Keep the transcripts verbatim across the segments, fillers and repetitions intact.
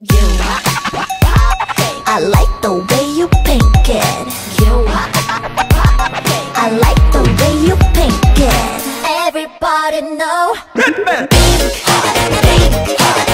You, I like the way you pink it. You, I like the way you pink it. Everybody know. Batman. Pink heart, pink heart.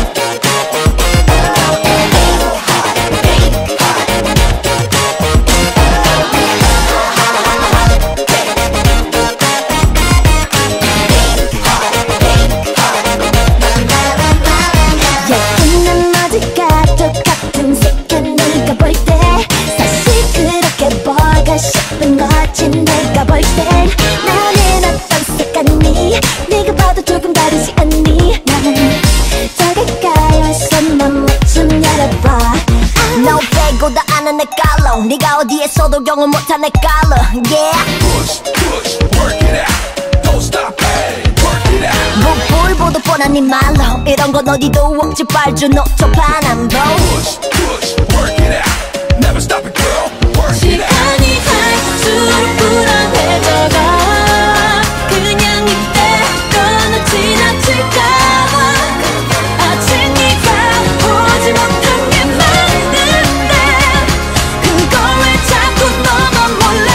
싶은 거지 내가 볼 땐 나는 어떤 색깔니 네가 봐도 조금 다르지 않니 난 더 가까이 와서 맘 좀 열어봐 너 빼고 다 아는 내 깔로 네가 어디에서도 경험 못한 내 깔로 yeah Push, push, work it out. Don't stop, hey, work it out. 무불보도 뻔한 네 말로 이런 건 어디도 없지 빨주 노초 파남도 Push, push, work it out. Never stop it, girl. Work it out. 시간이 갈수록 불안해져가 그냥 이때로는 지나칠까봐 아직 네가 보지 못한 게 많은데 그걸 왜 자꾸 너만 몰라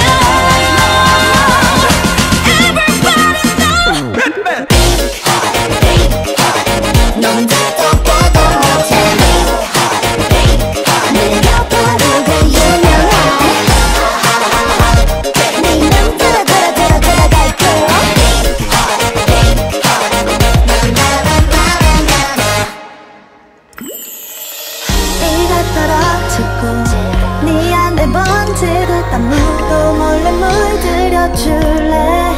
Everybody know Batman. Pink heart, pink heart 넌 듣도 보도 못해 Pink heart, pink heart 내가 바로 그 유명한 네 안에 번지듯 아무도 몰래 물들여줄래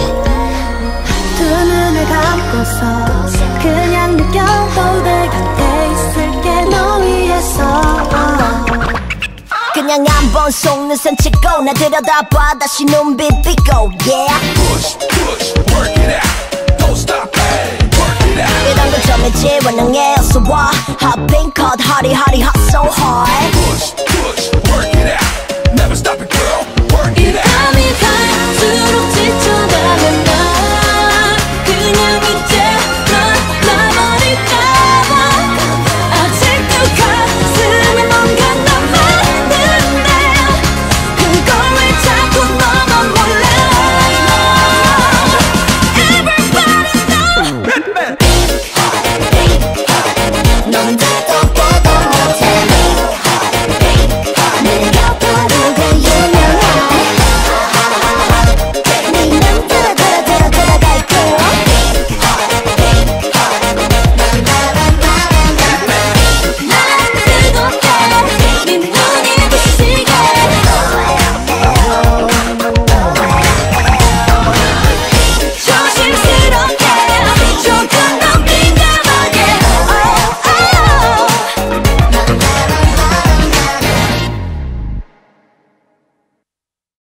두 눈을 감고서 그냥 느껴도 내 곁에 있을게 너 위해서 그냥 한번 속는 셈 치고 나 들여다봐 다시 눈빛 비고 yeah Push, push, work it out. Don't stop, hey, work it out. 이런 건 점이지 원능에 어서 와 Hot pink hot hotty hotty hot so hard Push,